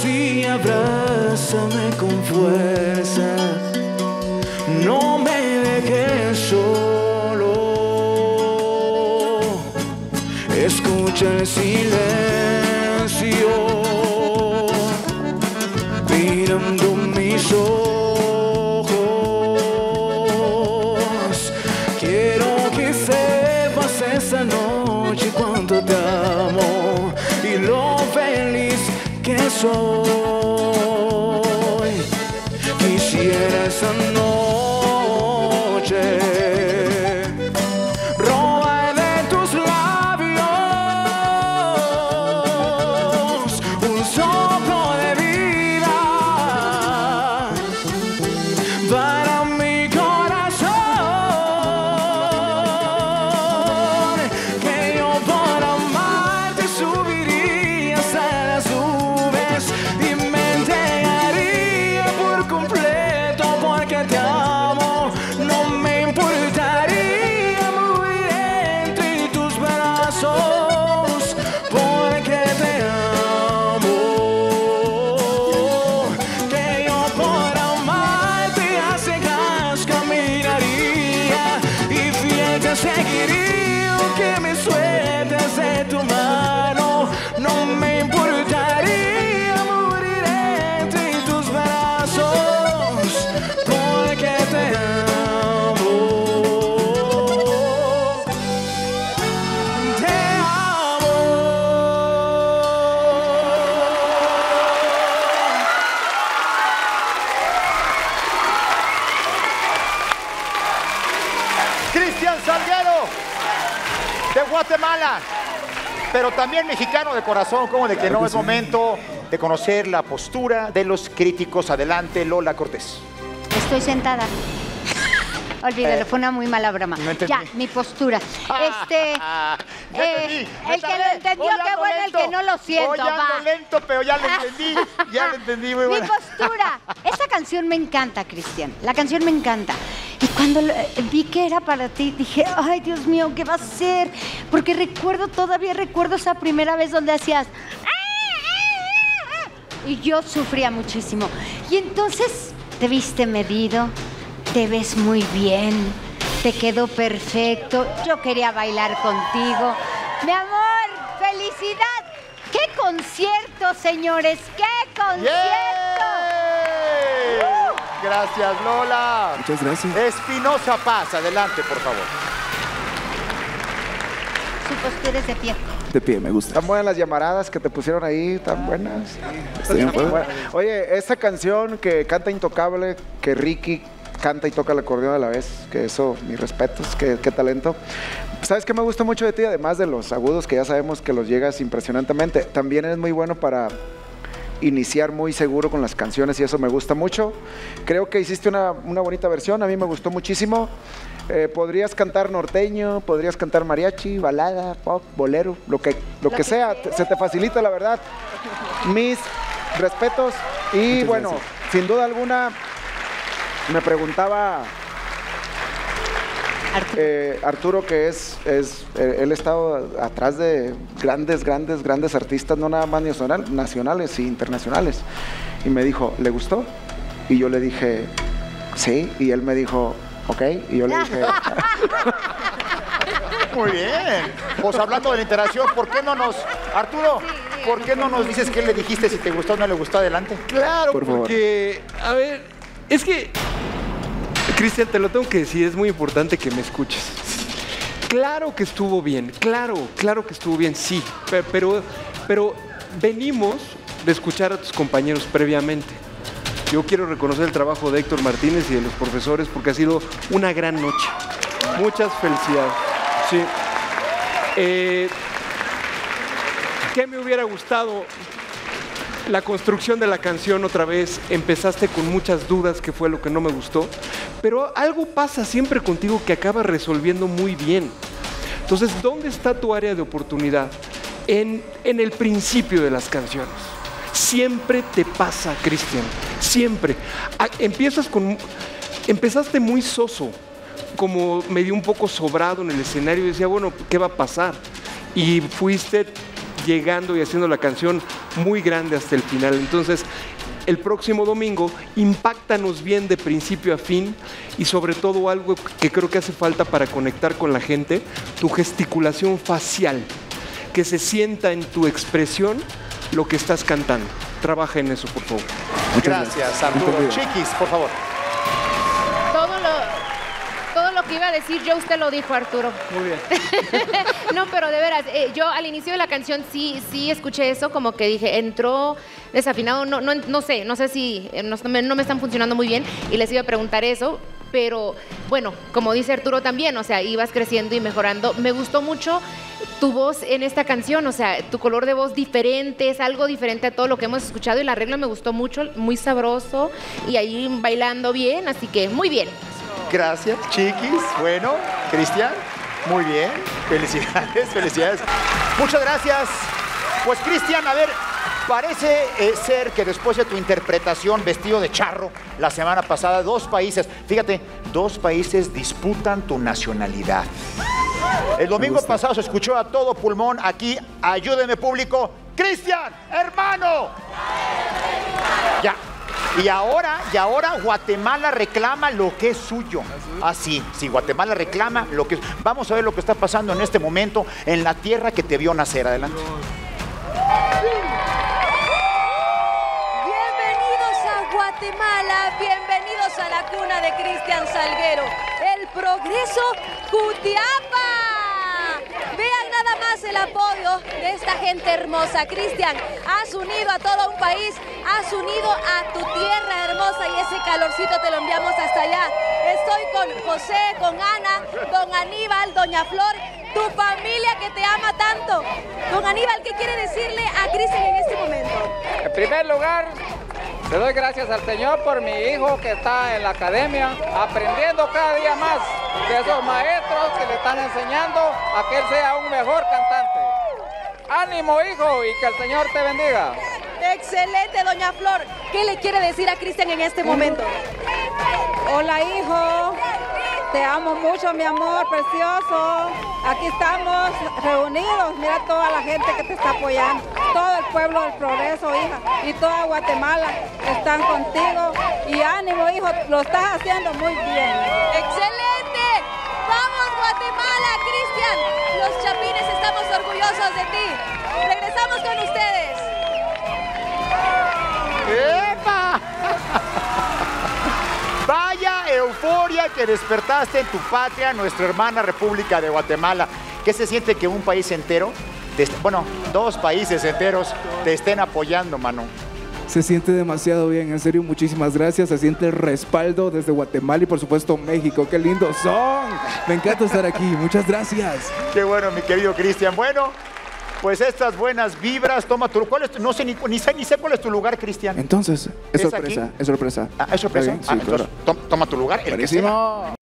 así, abrázame con fuerza. No me dejes solo. Escucha el silencio mirando mis ojos. Quiero que sepas esta noche cuánto te amo y lo feliz que soy. Quisiera esa noche robar de tus labios un soplo de vida para mi corazón, que yo por amarte subiría hasta las nubes y me entregaría por completo porque te amo. No me importaría morir entre tus brazos porque te amo, que yo por amarte a ciegas caminaría y fiel te seguiría aunque me sueltes de tu mano. No me importaría morir entre tus brazos porque te amo. Te amo. Cristian Salguero, de Guatemala, pero también mexicano de corazón, como de que no es momento de conocer la postura de los críticos. Adelante, Lola Cortés. Estoy sentada. Olvídalo, fue una muy mala broma. no entendí. Ya, mi postura. Ya entendí, me El que lo tardé. entendió, Hoy qué ando bueno, el lento. que no lo siento, Hoy ando va. lento, pero ya lo entendí. Ya lo entendí, muy Mi buena. postura. Esa canción me encanta, Cristian. La canción me encanta. Y cuando vi que era para ti, dije, ay, Dios mío, ¿qué va a ser? Porque todavía recuerdo esa primera vez donde hacías... Y yo sufría muchísimo. Y entonces te viste medido, te ves muy bien, te quedó perfecto. Yo quería bailar contigo. Mi amor, felicidad. ¡Qué concierto, señores! ¡Qué concierto! ¡Yeah! Gracias, Lola. Muchas gracias. Espinosa Paz, adelante, por favor. Su postura es de pie. De pie, me gusta. Tan buenas las llamaradas que te pusieron ahí, tan buenas. Oye, esta canción que canta Intocable, que Ricky canta y toca el acordeón a la vez, que eso, mis respetos, qué talento. ¿Sabes qué me gusta mucho de ti? Además de los agudos que ya sabemos que los llegas impresionantemente, también eres muy bueno para iniciar muy seguro con las canciones y eso me gusta mucho. Creo que hiciste una bonita versión, a mí me gustó muchísimo. Podrías cantar norteño, podrías cantar mariachi, balada, pop, bolero, lo que sea, se te facilita, la verdad. Mis respetos y bueno, sin duda alguna me preguntaba Arturo, que él ha estado atrás de grandes artistas, no nada más nacionales e internacionales, y me dijo, ¿le gustó? Y yo le dije, sí, y él me dijo, ok, y yo le dije... Muy bien. Pues hablando de la interacción, ¿por qué no nos... Arturo, ¿por qué no nos dices qué le dijiste, si te gustó o no le gustó? Adelante. Claro, Por favor. porque, a ver, es que, Cristian, te lo tengo que decir, es muy importante que me escuches. Claro que estuvo bien, claro que estuvo bien, sí, pero venimos de escuchar a tus compañeros previamente. Yo quiero reconocer el trabajo de Héctor Martínez y de los profesores porque ha sido una gran noche. Muchas felicidades. Sí. ¿Qué me hubiera gustado? La construcción de la canción otra vez, empezaste con muchas dudas, que fue lo que no me gustó, pero algo pasa siempre contigo que acabas resolviendo muy bien. Entonces, ¿dónde está tu área de oportunidad? En el principio de las canciones. Siempre te pasa, Cristian, siempre. Empezaste muy soso, como medio un poco sobrado en el escenario y decía, bueno, ¿qué va a pasar? Y fuiste llegando y haciendo la canción muy grande hasta el final. Entonces, el próximo domingo, impáctanos bien de principio a fin y sobre todo algo que creo que hace falta para conectar con la gente, tu gesticulación facial, que se sienta en tu expresión lo que estás cantando. Trabaja en eso, por favor. Gracias, Arturo. Chiquis, por favor. Todo lo que iba a decir yo, usted lo dijo, Arturo. Muy bien. No, pero de veras, yo al inicio de la canción sí escuché eso, como que dije, entró desafinado, no sé si no me están funcionando muy bien y les iba a preguntar eso, pero bueno, como dice Arturo también, o sea, ibas creciendo y mejorando. Me gustó mucho tu voz en esta canción, o sea, tu color de voz diferente, es algo diferente a todo lo que hemos escuchado y el arreglo me gustó mucho, muy sabroso y ahí bailando bien, así que muy bien. Gracias, Chiquis. Bueno, Cristian, muy bien. Felicidades, felicidades. Muchas gracias. Pues, Cristian, a ver, parece ser que después de tu interpretación vestido de charro la semana pasada, dos países disputan tu nacionalidad. El domingo pasado se escuchó a todo pulmón aquí, ayúdeme público, Cristian, hermano. Ya. Y ahora Guatemala reclama lo que es suyo. Así, sí, Guatemala reclama lo que es. Vamos a ver lo que está pasando en este momento en la tierra que te vio nacer. Adelante. Bienvenidos a Guatemala, bienvenidos a la cuna de Cristian Salguero, el progreso Jutiapa. Vean nada más el apoyo de esta gente hermosa. Cristian, has unido a todo un país, has unido a tu tierra hermosa y ese calorcito te lo enviamos hasta allá. Estoy con José, con Ana, don Aníbal, doña Flor, tu familia que te ama tanto. Don Aníbal, ¿qué quiere decirle a Cristian en este momento? En primer lugar, le doy gracias al Señor por mi hijo que está en la academia, aprendiendo cada día más de esos maestros que le están enseñando a que él sea un mejor cantante. ¡Ánimo, hijo! Y que el Señor te bendiga. Excelente, doña Flor. ¿Qué le quiere decir a Cristian en este momento? Hola, hijo. Te amo mucho, mi amor precioso. Aquí estamos reunidos. Mira toda la gente que te está apoyando. Todo el pueblo del progreso, hija. Y toda Guatemala están contigo. Y ánimo, hijo. Lo estás haciendo muy bien. ¡Excelente! ¡Vamos, Guatemala, Cristian! Los chapines estamos orgullosos de ti. Regresamos con ustedes. ¡Epa! Vaya euforia que despertaste en tu patria, nuestra hermana República de Guatemala. ¿Qué se siente que un país entero, dos países enteros te estén apoyando, mano? Se siente demasiado bien, en serio, muchísimas gracias. Se siente el respaldo desde Guatemala y por supuesto México. ¡Qué lindos son! Me encanta estar aquí, muchas gracias. Qué bueno, mi querido Cristian. Bueno, pues estas buenas vibras, toma tu... ¿Cuál es tu, no sé ni sé cuál es tu lugar, Cristian. Entonces, es sorpresa, aquí? es sorpresa. Ah, ¿es sorpresa? Está bien, sí, entonces, claro. toma tu lugar, el que sea. Buenísimo.